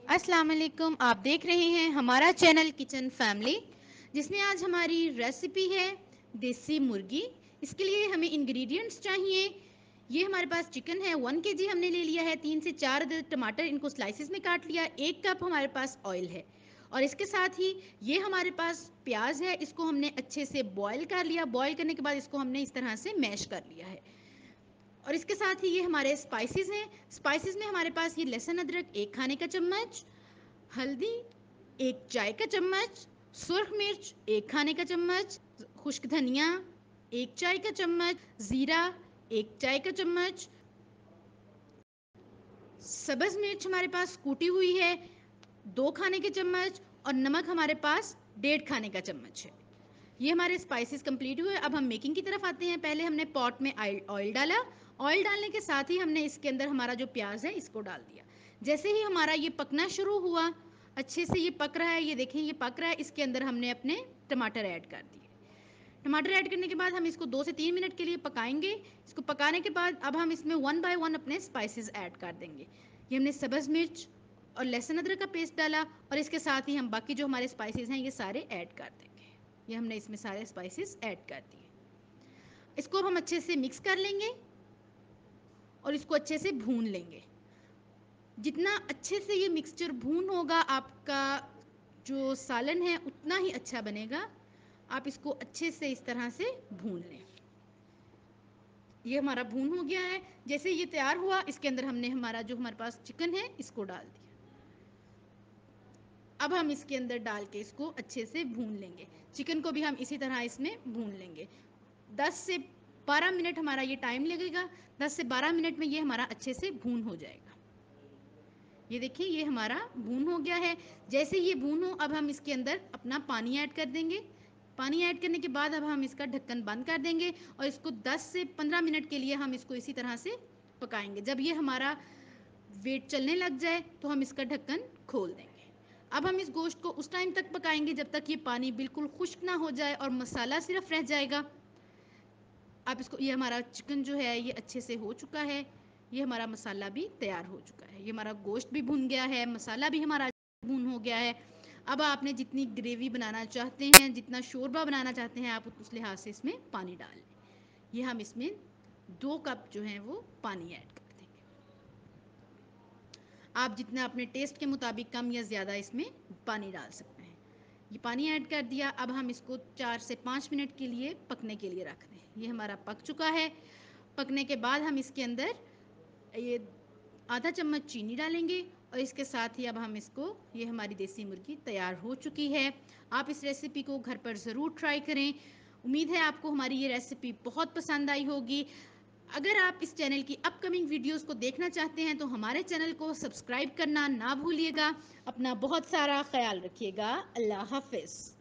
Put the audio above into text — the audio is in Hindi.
अस्सलाम वालेकुम। आप देख रहे हैं हमारा चैनल किचन फैमिली, जिसमें आज हमारी रेसिपी है देसी मुर्गी। इसके लिए हमें इंग्रेडिएंट्स चाहिए। ये हमारे पास चिकन है 1 केजी हमने ले लिया है। 3 से 4 टमाटर, इनको स्लाइसिस में काट लिया। 1 कप हमारे पास ऑयल है और इसके साथ ही ये हमारे पास प्याज है। इसको हमने अच्छे से बॉयल कर लिया। बॉयल करने के बाद इसको हमने इस तरह से मैश कर लिया है। और इसके साथ ही ये हमारे स्पाइसेस हैं। स्पाइसेस में हमारे पास ये लहसुन अदरक 1 खाने का चम्मच, हल्दी 1 चाय का चम्मच, सुर्ख मिर्च 1 खाने का चम्मच, खुश्क धनिया 1 चाय का चम्मच, ज़ीरा 1 चाय का चम्मच, सब्ज़ मिर्च हमारे पास कूटी हुई है 2 खाने के चम्मच और नमक हमारे पास 1.5 खाने का चम्मच है। ये हमारे स्पाइसेस कंप्लीट हुए। अब हम मेकिंग की तरफ आते हैं। पहले हमने पॉट में ऑयल डाला। ऑयल डालने के साथ ही हमने इसके अंदर हमारा जो प्याज है इसको डाल दिया। जैसे ही हमारा ये पकना शुरू हुआ, अच्छे से ये पक रहा है, ये देखें ये पक रहा है, इसके अंदर हमने अपने टमाटर ऐड कर दिए। टमाटर ऐड करने के बाद हम इसको 2 से 3 मिनट के लिए पकाएंगे। इसको पकाने के बाद अब हम इसमें 1 बाय 1 अपने स्पाइसेस ऐड कर देंगे। ये हमने सब्ज़ मिर्च और लहसुन अदरक का पेस्ट डाला और इसके साथ ही हम बाकी जो हमारे स्पाइसेस हैं ये सारे ऐड कर देंगे। ये हमने इसमें सारे स्पाइसेस ऐड कर दिए। इसको अब हम अच्छे से मिक्स कर लेंगे और इसको अच्छे से भून लेंगे। जितना अच्छे से ये मिक्सचर भून होगा, आपका जो सालन है उतना ही अच्छा बनेगा। आप इसको अच्छे से इस तरह से भून लें। ये हमारा भून हो गया है। जैसे ये तैयार हुआ, इसके अंदर हमने हमारा जो हमारे पास चिकन है इसको डाल दिया। अब हम इसके अंदर डाल के इसको अच्छे से भून लेंगे। चिकन को भी हम इसी तरह इसमें भून लेंगे। 10 से 12 मिनट हमारा ये टाइम लगेगा। 10 से 12 मिनट में ये हमारा अच्छे से भून हो जाएगा। ये देखिए ये हमारा भून हो गया है। जैसे ये भून हो, अब हम इसके अंदर अपना पानी ऐड कर देंगे। पानी ऐड करने के बाद अब हम इसका ढक्कन बंद कर देंगे और इसको 10 से 15 मिनट के लिए हम इसको इसी तरह से पकाएंगे। जब ये हमारा वेट चलने लग जाए तो हम इसका ढक्कन खोल देंगे। अब हम इस गोश्त को उस टाइम तक पकाएंगे जब तक ये पानी बिल्कुल खुश्क ना हो जाए और मसाला सिर्फ रह जाएगा। आप इसको, ये हमारा चिकन जो है ये अच्छे से हो चुका है। ये हमारा मसाला भी तैयार हो चुका है। ये हमारा गोश्त भी भुन गया है, मसाला भी हमारा भुन हो गया है। अब आपने जितनी ग्रेवी बनाना चाहते हैं, जितना शोरबा बनाना चाहते हैं, आप उस लिहाज से इसमें पानी डाल लें। ये हम इसमें 2 कप जो है वो पानी ऐड कर देंगे। आप जितना अपने टेस्ट के मुताबिक कम या ज़्यादा इसमें पानी डाल सकते हैं। ये पानी ऐड कर दिया। अब हम इसको 4 से 5 मिनट के लिए पकने के लिए रख दें। ये हमारा पक चुका है। पकने के बाद हम इसके अंदर ये आधा चम्मच चीनी डालेंगे और इसके साथ ही अब हम इसको, ये हमारी देसी मुर्गी तैयार हो चुकी है। आप इस रेसिपी को घर पर ज़रूर ट्राई करें। उम्मीद है आपको हमारी ये रेसिपी बहुत पसंद आई होगी। अगर आप इस चैनल की अपकमिंग वीडियोस को देखना चाहते हैं तो हमारे चैनल को सब्सक्राइब करना ना भूलिएगा। अपना बहुत सारा ख्याल रखिएगा। अल्लाह हाफिज़।